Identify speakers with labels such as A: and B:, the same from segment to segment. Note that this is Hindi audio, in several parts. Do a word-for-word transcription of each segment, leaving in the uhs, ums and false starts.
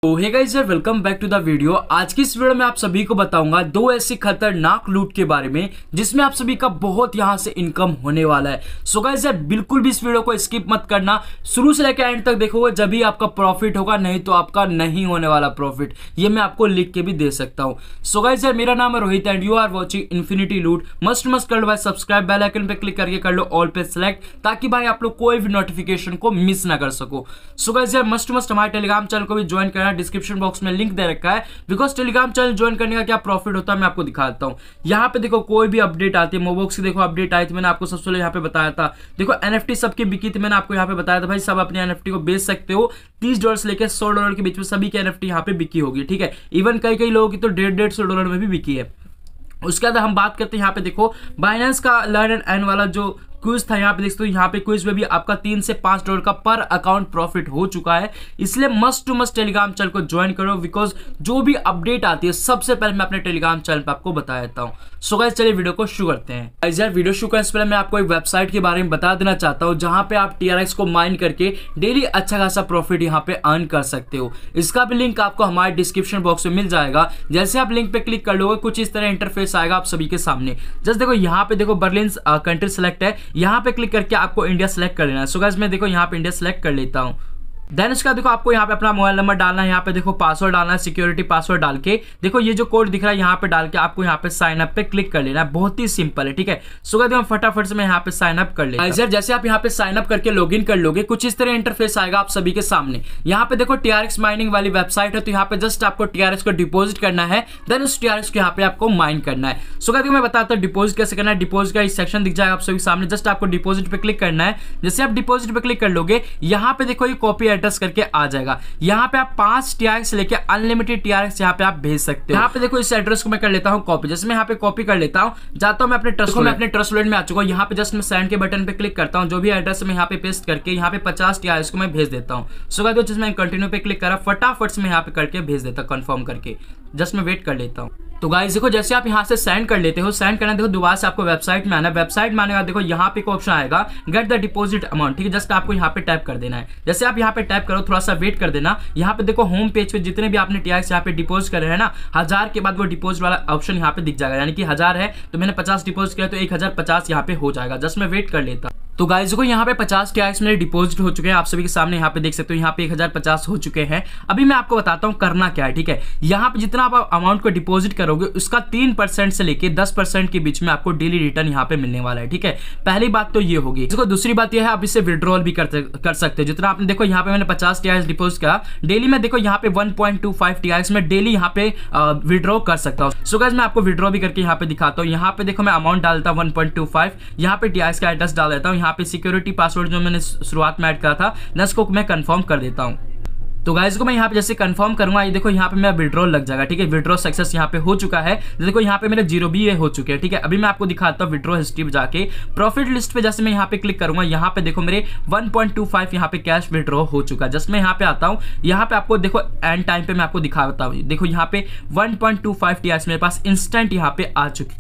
A: तो हे गाइस यार, welcome back to the video. आज की इस वीडियो में आप सभी को बताऊंगा दो ऐसी खतरनाक लूट के बारे में जिसमें आप सभी का बहुत यहां से इनकम होने वाला है। सो गाइस यार, बिल्कुल भी इस वीडियो को स्किप मत करना, शुरू से लेकर एंड तक देखोगे जब ही आपका प्रॉफिट होगा, नहीं तो आपका नहीं होने वाला प्रॉफिट। ये मैं आपको लिख के भी दे सकता हूँ। सो गाइस यार, मेरा नाम है Rohit and you are watching Infinity Loot. Must must कर लो भाई सब्सक्राइब, बेल आइकन पे क्लिक करके कर लो ऑल पे सेलेक्ट, ताकि भाई आप लोग कोई भी नोटिफिकेशन को मिस ना कर सको। सो गाइस यार, मस्ट मस्ट हमारे टेलीग्राम चैनल को भी ज्वाइन करना, डिस्क्रिप्शन बॉक्स में लिंक दे रखा है। बिकॉज टेलीग्राम चैनल ज्वाइन करने का क्या प्रॉफिट होता है मैं आपको दिखाता हूँ। यहाँ पे देखो कोई भी अपडेट आती है, मोबॉक्स की देखो अपडेट आई थी, मैंने आपको सबसे पहले यहाँ पे बताया था। देखो एनएफटी सबकी बिकी थी, मैंने आपको यहाँ पे बताया था भाई सब अपने एनएफटी को बेच सकते हो। तीस डॉलर से लेकर सौ डॉलर के बीच में सभी की एनएफटी यहाँ पे बिकी होगी, ठीक है। इवन कई कई लोगों की तो डेढ़ डेढ़ सौ डॉलर में भी बिकी है। उसके बाद हम बात करते हैं यहाँ पे देखो बाइनेंस का लर्न एंड अर्न वाला जो क्विज था, यहाँ पे देख सकते हो। यहाँ पे क्विज में भी आपका तीन से पांच डॉलर का पर अकाउंट प्रॉफिट हो चुका है। इसलिए must to must Telegram channel को ज्वाइन करो, बिकॉज जो भी अपडेट आती है सबसे पहले मैं अपने टेलीग्राम चैनल पे आपको बता देता हूँ। सो गाइस चलिए वीडियो को शुरू करते हैं। गाइस यार, वीडियो शुरू करने से पहले मैं आपको एक वेबसाइट के बारे में बता देना चाहता हूँ जहां पे आप टीआरएक्स को माइन करके डेली अच्छा खासा प्रॉफिट यहाँ पे अर्न कर सकते हो। इसका भी लिंक आपको हमारे डिस्क्रिप्शन बॉक्स में मिल जाएगा। जैसे आप लिंक पे क्लिक कर लोगे कुछ इस तरह इंटरफेस आएगा आप सभी के सामने। जस्ट देखो यहाँ पे देखो बर्लिन कंट्री सेलेक्ट है, यहाँ पे क्लिक करके आपको इंडिया सेलेक्ट कर लेना है। सो गाइस मैं देखो यहाँ पे इंडिया सेलेक्ट कर लेता हूँ। देन इसका देखो आपको यहाँ पे अपना मोबाइल नंबर डालना है, यहाँ पे देखो पासवर्ड डालना है, सिक्योरिटी पासवर्ड डाल के देखो ये जो कोड दिख रहा है यहाँ पे डाल के आपको यहाँ पे साइन अप पे क्लिक कर लेना है। बहुत ही सिंपल है, ठीक है। सो गाइस हम फटाफट से मैं यहाँ पे साइन अप कर लेता हूं। जैसे आप यहाँ पे साइन अप करके लॉगिन कर लोगे कुछ इस तरह इंटरफेस आएगा आप सभी के सामने। यहाँ पे देखो टीआरएक्स माइनिंग वाली वेबसाइट है, तो यहाँ पे जस्ट आपको टीआरएक्स को डिपोजिट करना है, देन उस टीआरएक्स को यहाँ पे आपको माइन करना है। सो गाइस मैं बताता हूँ डिपोजिट कैसे करना है। डिपोजिट का सेक्शन दिख जाएगा आप सभी सामने, जस्ट आपको डिपोजिट पे क्लिक करना है। जैसे आप डिपोजिट पे क्लिक कर लोगे यहाँ पे देखो ये कॉपी एड्रेस करके आ जाएगा। यहाँ पे आप पांच टीआरएक्स लेके अनलिमिटेड टीआरएक्स यहाँ पे आप भेज सकते हो। यहाँ पे देखो इस एड्रेस को मैं कर लेता हूँ कॉपी। जैसे मैं यहाँ पे कॉपी कर लेता हूँ, जाता हूँ मैं अपने ट्रस्ट में अपने ट्रस्ट वॉलेट में आ चुका हूँ। यहाँ पे जस्ट मैं सेंड के बटन पे क्लिक करता हूँ, जो भी एड्रेस मैं यहाँ पे पेस्ट करके यहाँ पे पचास टीआरएक्स को मैं भेज देता हूँ। सो गाइस जस्ट मैं कंटिन्यू पे क्लिक करा, फटाफट से मैं यहाँ पे करके भेज देता हूँ कंफर्म करके। जस्ट मैं वेट कर लेता हूँ। तो गाइस देखो जैसे आप यहाँ से सेंड कर लेते हो, सेंड करना देखो दोबारा से आपको वेबसाइट में आना है। वेबसाइट में आने का देखो यहाँ पे ऑप्शन आएगा गेट द डिपॉजिट अमाउंट, ठीक है। जस्ट आपको यहाँ पे टैप कर देना है। जैसे आप यहाँ पे टैप करो थोड़ा सा वेट कर देना। यहाँ पे देखो होम पेज पे जितने भी आपने टीआरएक्स यहाँ पे डिपॉजिट करे हैं ना, हजार के बाद वो डिपॉजिट वाला ऑप्शन यहाँ पे दिख जाएगा। यानी कि हजार है तो मैंने पचास डिपॉजिट किया तो एक हजार पचास यहाँ पे हो जाएगा। जस्ट मैं वेट कर लेता। तो गाइस देखो यहाँ पे पचास टीआरएक्स मेरे डिपॉजिट हो चुके हैं, आप सभी के सामने यहाँ पे देख सकते हो। यहाँ पे एक हजार पचास हो चुके हैं। अभी मैं आपको बताता हूँ करना क्या है, ठीक है। यहाँ पे जितना आप अमाउंट को डिपॉजिट करोगे उसका तीन परसेंट से लेके दस परसेंट के बीच में आपको डेली रिटर्न यहाँ पे मिलने वाला है, ठीक है। पहली बात तो ये होगी। देखो दूसरी बात ये है आप इसे विड्रॉल भी कर, कर सकते हो। जितना आपने देखो यहाँ पे मैंने पचास टीआरएक्स डिपॉजिट किया, डेली में देखो यहाँ पे one point two five TRX में डेली यहाँ पे विड्रॉ कर सकता हूँ। सो गाइस मैं आपको विड्रॉ भी करके यहाँ पे दिखाता हूँ। यहाँ पे देखो मैं अमाउंट डालता हूँ वन पॉइंट टू फाइव, यहाँ पे टीआरएक्स का एड्रेस डाल देता हूँ। यहाँ पे सिक्योरिटी पासवर्ड जो मैंने शुरुआत में ऐड करा था ना, इसको मैं कंफर्म कर देता हूं। तो गाइस को मैं यहाँ पे जैसे कंफर्म करूंगा, ये देखो यहाँ पे मेरा विड्रॉल लग जाएगा, ठीक है। विड्रॉ सक्सेस यहाँ पे हो चुका है। देखो यहाँ पे मेरे जीरो भी हो चुके हैं, ठीक है। अभी मैं आपको दिखाता हूँ विड्रॉ हिस्ट्री पे जाके प्रॉफिट लिस्ट पे। जैसे मैं यहाँ पे क्लिक करूंगा, यहाँ पे देखो मेरे वन पॉइंट टू फाइव यहाँ पे कैश विड्रॉ हो चुका है। जस्ट मैं यहाँ पे आता हूँ, यहाँ पे आपको देखो एंड टाइम पे मैं आपको दिखाता हूँ। देखो यहाँ पे one point two five TRX मेरे पास इंस्टेंट यहाँ पे आ चुकी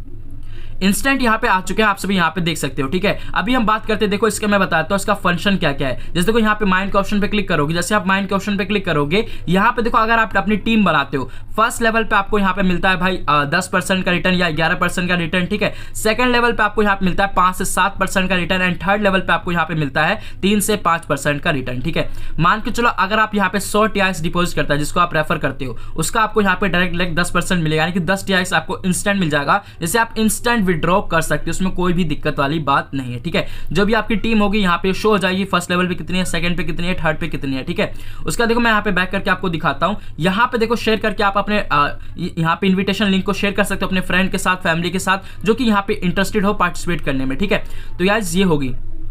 A: इंस्टेंट यहाँ पे आ चुके हैं, आप सभी यहाँ पे देख सकते हो, ठीक है। अभी हम बात करते हैं, देखो इसका मैं बताता हूँ इसका फंक्शन क्या क्या है। जैसे देखो यहाँ पे माइंड के ऑप्शन पे क्लिक करोगे, जैसे आप माइंड के ऑप्शन पे क्लिक करोगे यहाँ पे देखो अगर आप अपनी टीम बनाते हो, फर्स्ट लेवल पे आपको यहाँ पे मिलता है भाई दस परसेंट का रिटर्न या ग्यारह परसेंट का रिटर्न, ठीक है। सेकंड लेवल पे आपको यहाँ पे मिलता है पांच से सात परसेंट का रिटर्न, एंड थर्ड लेवल पे आपको यहाँ पे मिलता है तीन से पांच परसेंट का रिटर्न, ठीक है। मान के चलो अगर आप यहाँ पे सौ टीआरएक्स डिपॉजिट करता है जिसको आप रेफर करते हो, उसका आपको यहाँ पे डायरेक्ट लाइक दस परसेंट मिलेगा, यानी कि दस टीआरएक्स आपको इंस्टेंट मिल जाएगा। जैसे आप इंस्टेंट विड्रॉ कर सकते, उसमें कोई भी दिक्कत वाली बात नहीं है, ठीक है। जो भी आपकी टीम होगी यहाँ पे शो हो जाएगी, फर्स्ट लेवल पे कितनी है, सेकंड पे कितनी है, थर्ड पे कितनी है, ठीक है। उसका देखो मैं यहाँ पे बैक करके आपको दिखाता हूँ। यहाँ पे देखो शेयर करके आप अपने यहाँ पे इन्विटेशन लिंक को शेयर कर सकते हो अपने फ्रेंड के साथ, फैमिली के साथ, जो कि यहाँ पे इंटरेस्टेड हो पार्टिसिपेट करने में, ठीक है। तो यार ये होगी।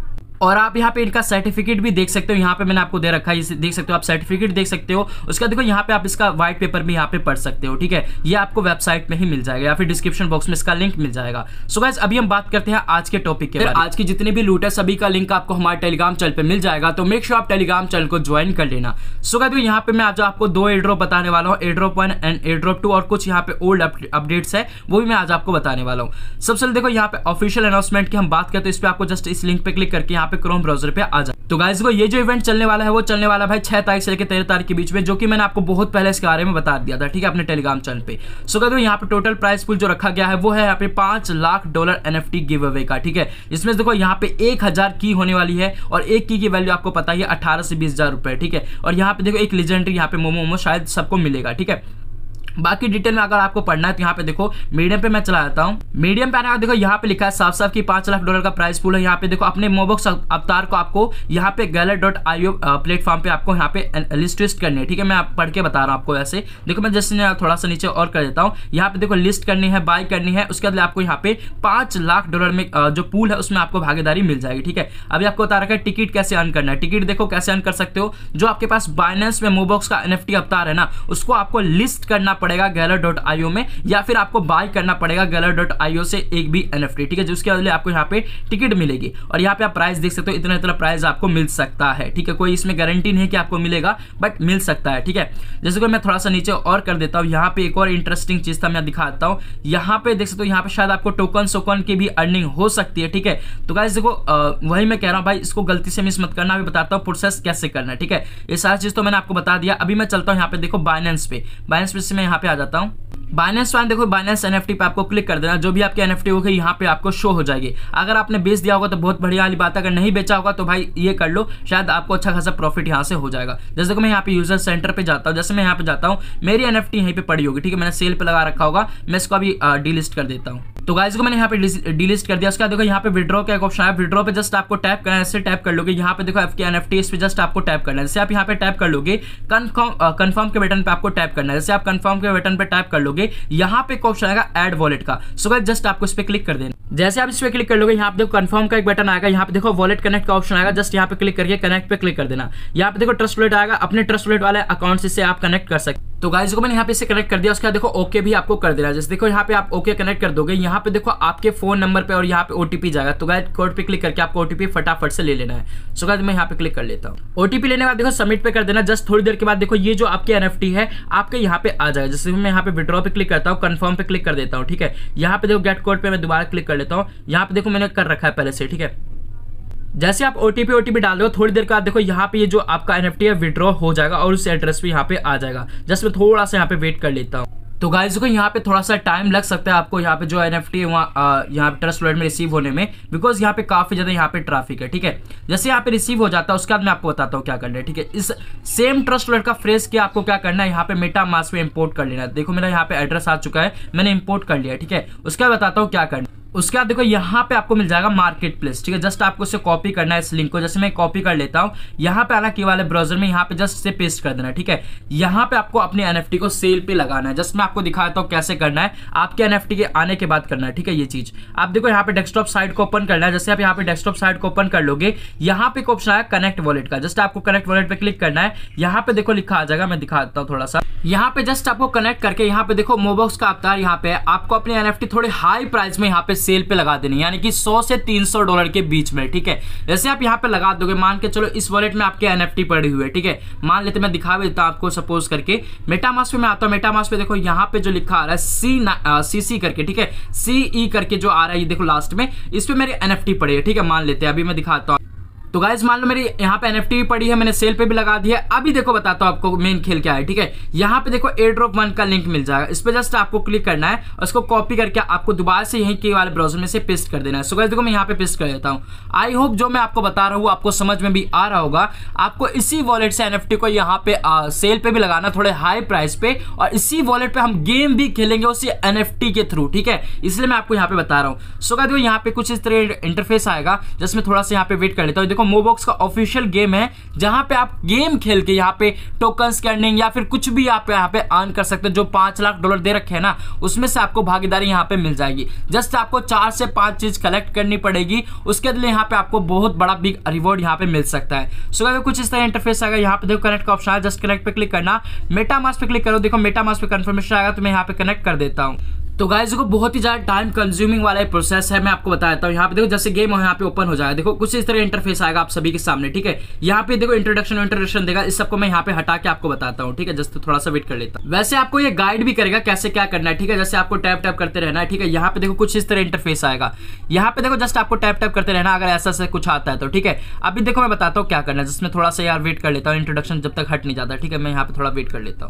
A: और आप यहाँ पे इनका सर्टिफिकेट भी देख सकते हो, यहाँ पे मैंने आपको दे रखा है, इसे देख सकते हो आप, सर्टिफिकेट देख सकते हो। उसका देखो यहाँ पे आप इसका व्हाइट पेपर भी यहाँ पे पढ़ सकते हो, ठीक है। ये आपको वेबसाइट में ही मिल जाएगा या फिर डिस्क्रिप्शन बॉक्स में इसका लिंक मिल जाएगा। सो गाइस अभी हम बात करते हैं आज के टॉपिक के बारे में। आज की जितनी भी लूट है सभी का लिंक आपको हमारे टेलीग्राम चैनल पे मिल जाएगा, तो मेक श्योर आप टेलीग्राम चैनल को ज्वाइन कर लेना। सो गाइस यहाँ पे मैं आज आपको दो एयर ड्रॉप बताने वाला हूँ, airdrop one and airdrop two, और कुछ यहाँ पे ओल्ड अपडेट्स है वो भी मैं आज आपको बताने वाला हूँ। सबसे देखो यहाँ पे ऑफिशियल अनाउंसमेंट की हम बात करते हैं, इस पे आपको जस्ट इस लिंक पे क्लिक करके यहाँ यहाँ पे क्रोम ब्राउजर पे आ जाए। तो गाइस को ये जो इवेंट चलने वाला है वो चलने वाला है भाई छह तारीख से लेकर तेरह तारीख के बीच में, जो कि मैंने आपको बहुत पहले इसके बारे में बता दिया था, ठीक है, अपने टेलीग्राम चैनल पे। सो गाइस यहाँ पे टोटल प्राइस पूल जो रखा गया है वो है यहाँ पे पांच lakh dollar NFT giveaway का, ठीक है। इसमें देखो यहाँ पे एक हजार की होने वाली है और एक की की वैल्यू आपको पता ही है अठारह से बीस हजार रुपए, ठीक है। और यहाँ पे देखो एक लेजेंडरी यहाँ पे मोमो मोमो शायद सबको मिलेगा, ठीक है। बाकी डिटेल में अगर आपको पढ़ना है तो यहाँ पे देखो मीडियम पे मैं चला जाता हूँ। मीडियम पे आने का देखो यहाँ पे लिखा है साफ साफ कि पांच लाख डॉलर का प्राइस पूल है। यहाँ पे देखो अपने मोबॉक्स अवतार को आपको यहाँ पे गैलर डॉट आईओ प्लेटफॉर्म पे आपको यहाँ पे लिस्ट लिस्ट करनी है, ठीक है। मैं आप पढ़ के बता रहा हूँ आपको ऐसे। देखो मैं जैसे थोड़ा सा नीचे और कर देता हूँ। यहाँ पे देखो लिस्ट करनी है, बाय करनी है, उसके बाद आपको यहाँ पे पांच लाख डॉलर में जो पूल है उसमें आपको भागीदारी मिल जाएगी, ठीक है। अभी आपको बता रखा है टिकट कैसे अर्न करना है। टिकट देखो कैसे अर्न कर सकते हो, जो आपके पास बाइनेंस में मोबॉक्स का एनएफटी अवतार है ना, उसको आपको लिस्ट करना पड़ेगा गैलर डॉट आईओ में, या फिर आपको बाय करना पड़ेगा गैलर डॉट आईओ से एक भी एनएफटी, ठीक है, जिसके बदले आपको यहाँ पे टिकट मिलेगी। और यहाँ पे आप प्राइस देख सकते हो, इतना इतना प्राइस आपको मिल सकता है, ठीक है। कोई इसमें गारंटी नहीं कि आपको मिलेगा, बट मिल सकता है, ठीक है। जैसे कि मैं थोड़ा सा नीचे और कर देता हूँ। यहाँ पे एक और इंटरेस्टिंग चीज था, मैं दिखा देता हूँ। यहाँ पे देख सकते हो, यहाँ पे शायद आपको टोकन सोकन की भी अर्निंग हो सकती है, ठीक है। तो गाइस देखो वही मैं कह रहा हूँ भाई, इसको गलती से मिस मत करना। अभी बताता हूँ प्रोसेस कैसे करना है, ठीक है। ये सारी चीज तो मैंने आपको बता दिया। अभी मैं चलता हूँ यहाँ पे देखो बाइनेंस पे। बाइनेंस पे से मैं यहाँ पे आ जाता हूँ। बाइनेंस वाले देखो बाइनेंस एनएफटी पे आपको क्लिक कर देना। जो भी आपके एनएफटी होगी यहाँ पे आपको शो हो जाएगी। अगर आपने बेच दिया होगा तो बहुत बढ़िया वाली बात है, अगर नहीं बेचा होगा तो भाई ये कर लो, शायद आपको अच्छा खासा प्रॉफिट यहाँ से हो जाएगा। जैसे कि मैं यहाँ पे यूजर सेंटर पे जाता हूँ। जैसे मैं यहाँ पे जाता हूँ, मेरी एनएफटी यहीं पे पड़ी होगी, ठीक है। मैंने सेल पे लगा रखा होगा, मैं इसको अभी डिलिस्ट कर देता हूँ। तो गाइस को मैंने यहाँ पे डिलिस्ट कर दिया। उसके बाद देखो यहाँ पे विड्रॉ का एक ऑप्शन है। विड्रॉ पे जस्ट आपको टैप करना है, ऐसे टैप कर लोगे। यहाँ पे देखो आपके एनएफटी इस पे जस्ट आपको टैप करना है। जैसे आप यहाँ पे टैप कर लोगे, कंफर्म कंफर्म के बटन पे आपको टैप करना है। जैसे आप कंफर्म के बटन पे टैप कर लोगे, यहाँ पे एक ऑप्शन आएगा ऐड वॉलेट का। सो गाइस जस्ट आपको इस पे क्लिक कर देना। जैसे आप इस पे क्लिक कर लोगे, यहाँ पे देखो कंफर्म का एक बटन आएगा। यहाँ पे देखो वॉलेट कनेक्ट का ऑप्शन आएगा। जस्ट यहाँ पे क्लिक करके कनेक्ट पे क्लिक कर देना। यहाँ पे देखो ट्रस्ट वॉलेट आएगा। अपने ट्रस्ट वॉलेट वाले अकाउंट से आप कनेक्ट कर सकते। तो गाइस को मैंने यहाँ पे से कनेक्ट कर दिया। उसके बाद देखो ओके भी आपको कर देना। जैसे देखो यहाँ पे आप ओके कनेक्ट कर दोगे, यहाँ पे देखो आपके फोन नंबर पे और यहाँ पे ओटीपी जाएगा। तो गाइस कोड पे क्लिक करके आपको ओटीपी फटाफट से ले लेना है। सो गाइस मैं यहाँ पे क्लिक कर लेता हूँ। ओटीपी लेने के बाद देखो सबमिट पे कर देना। जस्ट थोड़ी देर के बाद देखो ये जो आपके एनएफटी है आपके यहाँ पे आ जाएगा। जैसे मैं यहाँ पे विड्रॉ पे क्लिक करता हूँ, कंफर्म पे क्लिक कर देता हूँ, ठीक है। यहाँ पे देखो गेट कोड पे मैं दोबारा क्लिक कर लेता हूँ। यहाँ पे देखो मैंने कर रखा है पहले से, ठीक है। जैसे आप ओटीपी ओटीपी डाल दो, थोड़ी देर के बाद देखो यहाँ पे ये जो आपका एनएफटी है विड्रॉ हो जाएगा और उस एड्रेस पे यहाँ पे आ जाएगा। जस्ट मैं थोड़ा सा यहाँ पे वेट कर लेता हूँ। तो गाइस को यहाँ पे थोड़ा सा टाइम लग सकता है आपको यहाँ पे जो एनएफटी है वहाँ यहाँ पे ट्रस्ट वॉलेट में रिसीव होने में, बिकॉज यहाँ पे काफी ज्यादा यहाँ पे ट्रैफिक है, ठीक है। जैसे यहाँ पे रिसीव हो जाता है उसके बाद मैं आपको बताता हूँ क्या करना है, ठीक है। इस सेम ट्रस्ट वॉलेट का फ्रेज के आपको क्या करना है, यहाँ पे मेटा मास्क में इंपोर्ट कर लेना है। देखो मेरा यहाँ पे एड्रेस आ चुका है, मैंने इंपोर्ट कर लिया, ठीक है। उसके बाद बताता हूँ क्या करना। उसके बाद देखो यहाँ पे आपको मिल जाएगा मार्केट प्लेस, ठीक है। जस्ट आपको इसे कॉपी करना है इस लिंक को। जैसे मैं कॉपी कर लेता हूँ, यहाँ पे आना की वाले ब्राउजर में, यहाँ पे जस्ट से पेस्ट कर देना, ठीक है। यहाँ पे आपको अपने एनएफटी को सेल पे लगाना है। जस्ट मैं आपको दिखा देता हूँ कैसे करना है। आपके एनएफटी के आने के बाद करना है, ठीक है। ये चीज आप देखो यहाँ पे डेस्कटॉप साइट को ओपन करना है। जैसे आप यहाँ पे डेस्कटॉप साइट को ओपन कर लोगे, यहाँ पे एक ऑप्शन आया कनेक्ट वॉलेट का। जस्ट आपको कनेक्ट वॉलेट पे क्लिक करना है। यहाँ पे देखो लिखा आ जाएगा, मैं दिखा देता हूँ थोड़ा सा। यहाँ पे जस्ट आपको कनेक्ट करके यहाँ पे देखो मोबॉक्स का अवतार यहाँ पे आपको अपने एनएफटी थोड़े हाई प्राइस में यहाँ पे सेल पे लगा देनी है, यानी कि सौ से तीन सौ डॉलर के बीच में, ठीक है। जैसे आप यहाँ पे लगा दोगे, मान के चलो इस वॉलेट में आपके एनएफटी पड़ी हुई है, ठीक है। मान लेते मैं दिखा भी देता हूँ आपको सपोज करके। मेटामास्क पे मैं आता हूँ। मेटामास्क पे देखो यहाँ पे जो लिखा आ रहा है सी सी सी करके, ठीक है, सी ई करके जो आ रहा है, ये देखो लास्ट में इस पे मेरी एनएफटी पड़ी है, ठीक है। मान लेते हैं, अभी मैं दिखाता हूँ। तो गाइस मान लो मेरी यहाँ पे एनएफटी भी पड़ी है, मैंने सेल पे भी लगा दिया है। अभी देखो बताता हूँ आपको मेन खेल क्या है, ठीक है। यहाँ पे देखो एयर ड्रॉप वन का लिंक मिल जाएगा। इस पे जस्ट आपको क्लिक करना है और उसको कॉपी करके आपको दोबारा से यहीं के वाले ब्राउजर में से पेस्ट कर देना है। सो गाइस देखो मैं यहाँ पे पेस्ट कर देता हूँ। आई होप जो मैं आपको बता रहा हूँ आपको समझ में भी आ रहा होगा। आपको इसी वॉलेट से एनएफटी को यहाँ पे आ, सेल पे भी लगाना थोड़े हाई प्राइस पे, और इसी वॉलेट पे हम गेम भी खेलेंगे उसी एनएफटी के थ्रू, ठीक है। इसलिए मैं आपको यहाँ पे बता रहा हूँ। सो गाइस देखो यहाँ पे कुछ इस तरह इंटरफेस आएगा, जिसमें थोड़ा सा यहाँ पे वेट कर लेता हूँ। देखो मोबॉक्स का ऑफिशियल गेम है, जहां पे आप गेम खेल के यहाँ पे टोकन स्कैनिंग या फिर कुछ भी आप यहाँ पे अर्न कर सकते हो। जो पांच लाख डॉलर दे रखे हैं ना, उसमें से आपको भागीदारी यहाँ पे मिल जाएगी। जस्ट आपको चार से पांच चीज कलेक्ट करनी पड़ेगी, उसके लिए यहाँ पे आपको बहुत बड़ा बिग रिवॉर्ड यहाँ पे मिल सकता है। सो so, कुछ इस तरह इंटरफेस आएगा। यहाँ पे देखो कनेक्ट का ऑप्शन है, जस्ट कनेक्ट पे क्लिक करना। मेटामास्क पे क्लिक करो, देखो मेटामास्क पे कंफर्मेशन आएगा, तो मैं यहाँ पे कनेक्ट कर देता हूँ। तो गाइस देखो बहुत ही ज्यादा टाइम कंज्यूमिंग वाला प्रोसेस है, मैं आपको बता देता हूँ। यहाँ पे देखो जैसे गेम यहाँ पे ओपन हो जाएगा, देखो कुछ इस तरह इंटरफेस आएगा आप सभी के सामने, ठीक है। यहाँ पे देखो इंट्रोडक्शन इंट्रोडक्शन देगा, इस सबको मैं यहाँ पे हटा के आपको बताता हूँ, ठीक है। जस्ट थोड़ा सा वेट कर लेता हूँ। वैसे आपको ये गाइड भी करेगा कैसे क्या करना है, ठीक है। जैसे आपको टैप टैप करते रहना है, ठीक है। यहाँ पे देखो कुछ इस तरह इंटरफेस आएगा, यहाँ पे देखो जस्ट आपको टैप टैप करते रहना अगर ऐसा से कुछ आता है तो, ठीक है। अभी देखो मैं बताता हूँ क्या करना है, जिसमें थोड़ा सा यार वेट कर लेता हूँ, इंट्रोडक्शन जब तक हट नहीं जाता, ठीक है। मैं यहाँ पे थोड़ा वेट कर लेता हूँ।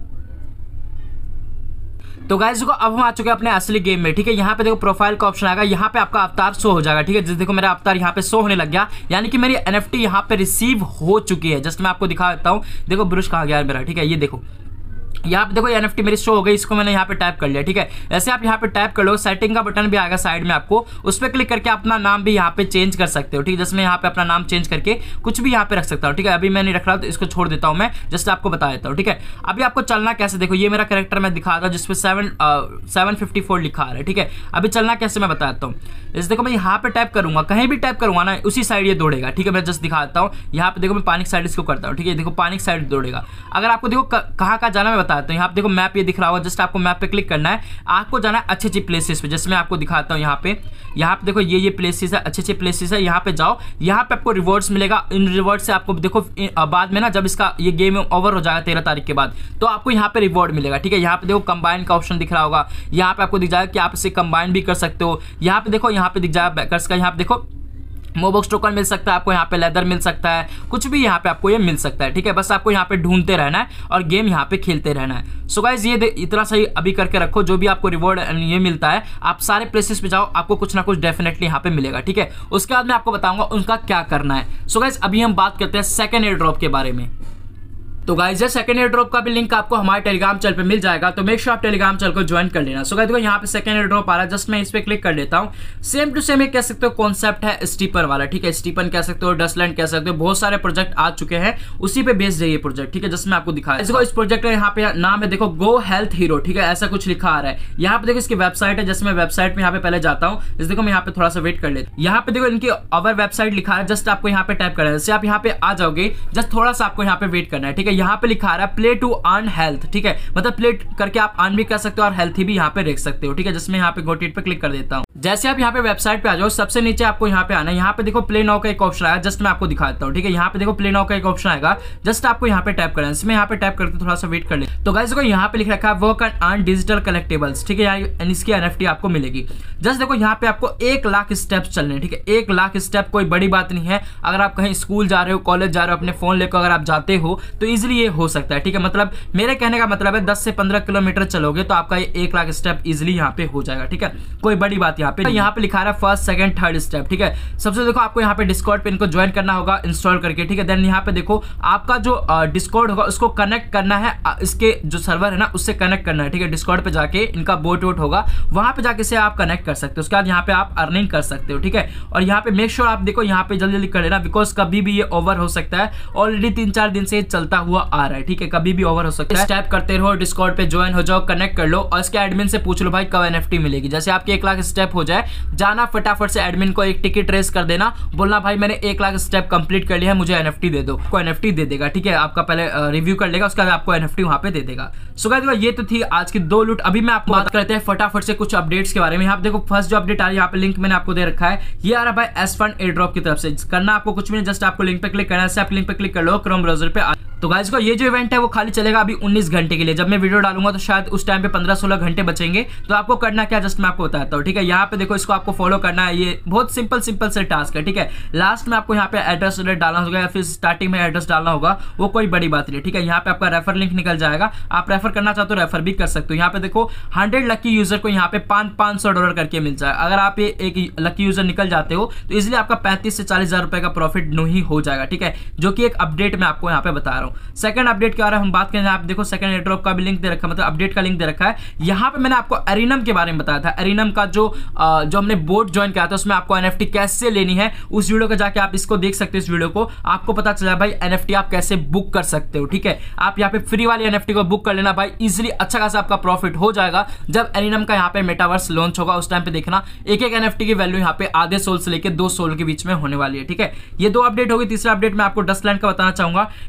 A: तो गाइस देखो अब हम आ चुके हैं अपने असली गेम में, ठीक है। यहाँ पे देखो प्रोफाइल का ऑप्शन आएगा, यहाँ पे आपका अवतार शो हो जाएगा, ठीक है। जैसे देखो मेरा अवतार यहाँ पे शो होने लग गया, यानी कि मेरी एनएफटी यहाँ पे रिसीव हो चुकी है। जस्ट मैं आपको दिखा देता हूँ, देखो ब्रुश कहाँ गया है मेरा, ठीक है। ये देखो यहाँ पे देखो एनएफटी मेरी शो हो गई, इसको मैंने यहाँ पे टैप कर लिया, ठीक है। ऐसे आप यहाँ पे टैप कर लो, सेटिंग का बटन भी आएगा साइड में, आपको उस पर क्लिक करके अपना नाम भी यहाँ पे चेंज कर सकते हो, ठीक है। जैसे मैं यहाँ पे अपना नाम चेंज करके कुछ भी यहाँ पे रख सकता हूँ, ठीक है। अभी मैं नहीं रख रहा तो इसको छोड़ देता हूँ मैं, जस्ट आपको बता देता हूँ, ठीक है। अभी आपको चलना कैसे, देखो ये मेरा कैरेक्टर मैं दिखा रहा हूँ जिसपे सेवन सेवन फिफ्टी फोर लिखा आ रहा है, ठीक है। अभी चलना कैसे मैं बता देता हूँ। इस देखो मैं यहाँ पे टैप करूंगा, कहीं भी टैप करूंगा ना उसी साइड ये दौड़ेगा, ठीक है। मैं जस्ट दिखा देता हूँ, यहाँ पे देखो मैं पानी की साइड इसको करता हूँ, ठीक है। देखो पानी की साइड दौड़ेगा। अगर आपको देखो कहाँ कहाँ जाना मैं बता देता हूँ, यहाँ पे देखो मैप ये दिख रहा होगा, जस्ट आपको मैप पे क्लिक करना है, आपको जाना है अच्छी अच्छी प्लेसेस पे। जैसे मैं आपको दिखाता हूँ, यहाँ पे यहाँ पे देखो ये ये प्लेसेस है, अच्छे अच्छे प्लेसेस है, यहाँ पे जाओ, यहाँ पे आपको रिवॉर्ड्स मिलेगा। इन रिवॉर्ड से आपको देखो बाद में ना जब इसका ये गेम ओवर हो जाएगा तेरह तारीख के बाद, तो आपको यहाँ पे रिवॉर्ड मिलेगा, ठीक है। यहाँ पे देखो कंबाइन का ऑप्शन दिख रहा होगा, यहाँ पे आपको दिख जाएगा कि आप इसे कंबाइन भी कर सकते हो। यहाँ पे देखो यहाँ पे दिख जाएगा बैकर्स का, यहाँ पे देखो मोबॉक्स टोकन मिल सकता है आपको, यहाँ पे लेदर मिल सकता है, कुछ भी यहाँ पे आपको ये मिल सकता है, ठीक है। बस आपको यहाँ पे ढूंढते रहना है और गेम यहाँ पे खेलते रहना है। सो गाइस ये इतना सही अभी करके रखो, जो भी आपको रिवॉर्ड ये मिलता है आप सारे प्लेसेस पे जाओ, आपको कुछ ना कुछ डेफिनेटली यहाँ पे मिलेगा, ठीक है। उसके बाद मैं आपको बताऊंगा उनका क्या करना है। सो गाइस अभी हम बात करते हैं सेकंड एयर ड्रॉप के बारे में। तो गाइस ये सेकंड एयर ड्रॉप का भी लिंक आपको हमारे टेलीग्राम चैनल पे मिल जाएगा, तो मेक श्योर आप टेलीग्राम चैनल को ज्वाइन कर लेना। सो गाइस देखो यहाँ पे सेकंड एयर ड्रॉप आ रहा है, जस्ट मैं इस पे क्लिक कर लेता हूँ। सेम टू सेम ये कह सकते हो कॉन्सेप्ट है स्टीपर वाला, ठीक है। स्टीपन कह सकते हो, डस्टलैंड कह सकते हो, बहुत सारे प्रोजेक्ट आ चुके हैं, उसी पे बेस्ड है ये प्रोजेक्ट, ठीक है। जस्ट मैं आपको दिखाया देखो इस प्रोजेक्ट का यहाँ पे नाम है देखो गो हेल्थ हीरो, ठीक है। ऐसा कुछ लिखा आ रहा है यहाँ पे, देखो इसकी वेबसाइट है। जैसे मैं वेबसाइट में यहाँ पे पहले जाता हूँ, इस देखो मैं यहाँ पे थोड़ा सा वेट कर लेता हूँ। यहाँ पे देखो इनकी अवर वेबसाइट लिखा है, जस्ट आपको यहाँ पे टाइप करना है। जैसे आप यहाँ पे आ जाओगे, जस्ट थोड़ा सा आपको यहाँ पे वेट करना है, ठीक है। यहाँ पे लिखा रहा है प्ले टू अर्न हेल्थ, ठीक है। मतलब प्ले करके आप अर्न भी कर सकते हो और हेल्थ भी यहाँ पे देख सकते हो, ठीक है। जिसमें यहाँ पे गो टिट पे क्लिक कर देता हूँ। जैसे आप यहाँ पे वेबसाइट पे आ जाओ, सबसे नीचे आपको यहाँ पे आना है, यहाँ पे देखो प्ले नाउ का एक ऑप्शन आएगा, जस्ट मैं आपको दिखा देता हूँ, ठीक है। यहाँ पे देखो प्ले नाउ का एक ऑप्शन आएगा, जस्ट आपको यहाँ पे टैप करना है। इसमें यहाँ पे टैप करके थोड़ा सा वेट कर ले। तो गाइस देखो यहाँ पे लिख रखा है work and earn digital collectibles, ठीक है। इसकी एनएफटी आपको मिलेगी। जस्ट देखो यहाँ पे आपको एक लाख स्टेप्स चलने हैं, ठीक है। एक लाख स्टेप कोई बड़ी बात नहीं है। अगर आप कहीं स्कूल जा रहे हो, कॉलेज जा रहे हो, अपने फोन लेकर अगर आप जाते हो तो इजिली ये हो सकता है, ठीक है। मतलब मेरे कहने का मतलब है दस से पंद्रह किलोमीटर चलोगे तो आपका ये एक लाख स्टेप इजिली यहाँ पे हो जाएगा, ठीक है। कोई बड़ी बात यहाँ पे तो यहाँ पे लिखा रहा है फर्स्ट सेकंड थर्ड स्टेप, ठीक है। सबसे देखो आपको यहाँ पे डिस्कॉर्ड पे इनको ज्वाइन करना होगा इंस्टॉल करके, ठीक है। देन यहाँ पे देखो आपका जो डिस्कॉर्ड होगा उसको कनेक्ट करना है, इसके जो सर्वर है ना उससे कनेक्ट करना है, ठीक है। डिस्कॉर्ड पे जाके इनका बोट वोट होगा, वहां पे जाके से आप कनेक्ट कर सकते हो। उसके बाद यहाँ पे आप अर्निंग कर सकते हो, ठीक है। और यहाँ पे मेक श्योर आप देखो यहाँ पे जल्दी जल्दी कर लेना, बिकॉज कभी भी ये ओवर हो सकता है। ऑलरेडी तीन चार दिन से चलता हुआ आ रहा है, ठीक है। कभी भी ओवर हो सकता है। स्टेप करते रहो, डिस्कॉर्ड पे ज्वाइन हो जाओ, कनेक्ट कर लो और इसके एडमिन से पूछ लो भाई कब एनएफटी मिलेगी। जैसे आपके एक लाख स्टेप हो जाए, जाना फटाफट से एडमिन को एक टिकट रेस कर देना, बोलना भाई मैंने एक लाख स्टेप कंप्लीट कर लिया है, मुझे एनएफटी दे दो। को एनएफटी दे देगा, ठीक है। आपका पहले रिव्यू कर लेगा, उसके बाद आपको एनएफटी वहां पे दे देगा। सो गाइस ये तो थी आज की दो लूट। अभी मैं आपको बात करते हैं फटाफट से कुछ अपडेट्स के बारे में। यहाँ पे देखो फर्स्ट जो अपडेट आ रहा है, यहाँ पे लिंक मैंने आपको दे रखा है, ये आ रहा है भाई एस फंड एयर ड्रॉप की तरफ से। करना आपको कुछ भी नहीं, जस्ट आपको लिंक पे क्लिक करना है। आप लिंक पे क्लिक कर लो क्रोम ब्राउजर पे। तो गाइस को ये जो इवेंट है वो खाली चलेगा अभी उन्नीस घंटे के लिए। जब मैं वीडियो डालूंगा तो शायद उस टाइम पे पंद्रह सोलह घंटे बचेंगे। तो आपको करना क्या, जस्ट मैं आपको बताता हूँ, ठीक है। यहाँ पे देखो इसको आपको फॉलो करना है, ये बहुत सिंपल सिंपल से टास्क है, ठीक है। लास्ट में आपको यहाँ पे एड्रेस डालना होगा या फिर स्टार्टिंग में एड्रेस डालना होगा, वो कोई बड़ी बात नहीं, ठीक है। यहाँ पे आपका रेफर लिंक निकल जाएगा, आप रेफर करना चाहते हो रेफर भी कर सकते हो। यहाँ पे देखो हंड्रेड लकी यूजर को यहाँ पे पांच पांच सौ डॉलर करके मिल जाए। अगर आप ये एक लकी यूजर निकल जाते हो तो इसलिए आपका पैंतीस से चालीस हजार रुपए का प्रॉफिट नहीं हो जाएगा, ठीक है। जो कि एक अपडेट मैं आपको यहाँ पे बता रहा हूँ। सेकंड अपडेट के बारे में हम बात करें, आप देखो सेकंड एयर ड्रॉप का भी लिंक दे रखा है, मतलब अपडेट का लिंक दे रखा है। यहाँ पे मैंने आपको एरिनम के बारे में बताया था। एरिनम का जो जो हमने बोट ज्वाइन किया था उसमें आपको एनएफटी कैसे लेनी है, उस वीडियो को जाके आप इसको देख सकते हो। इस वीडियो को आपको पता चला भाई एनएफटी आप कैसे बुक कर सकते हो, ठीक है। आप यहाँ पे फ्री वाली एनएफटी को बुक कर लेना भाई, इजिली अच्छा खासा आपका प्रॉफिट हो जाएगा। जब एरिनम का यहाँ पे मेटावर्स लॉन्च होगा उस टाइम पे देखना एक एक एनएफटी की वैल्यू यहाँ पे आधे सोल से लेकर दो सोल के बीच में होने वाली है, ठीक है। ये दो अपडेट होगी। तीसरा अपडेट मैं आपको डस्टलैंड का बताना चाहूंगा। डस्टलैंड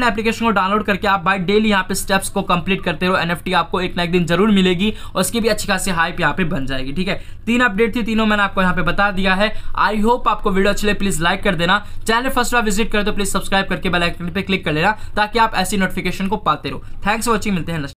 A: बाइनाइन एप्लीकेशन को डाउनलोड करके आप भाई डेली यहाँ पे स्टेप्स को कंप्लीट करते रहो, एनएफटी आपको एक ना एक दिन जरूर मिलेगी और उसकी भी अच्छी खासी हाइप यहाँ पे बन जाएगी। ठीक है, तीन अपडेट थी, तीनों मैंने आपको यहाँ पे बता दिया है। आई होप आपको वीडियो अच्छी लगे, प्लीज लाइक कर देना। चैनल फर्स्ट बार विजिट कर तो प्लीज सब्सक्राइब करके बेल आइकन पे क्लिक कर लेना ताकि आप ऐसी नोटिफिकेशन को पाते रहो। थैंक्स फॉर वॉचिंग, मिलते हैं।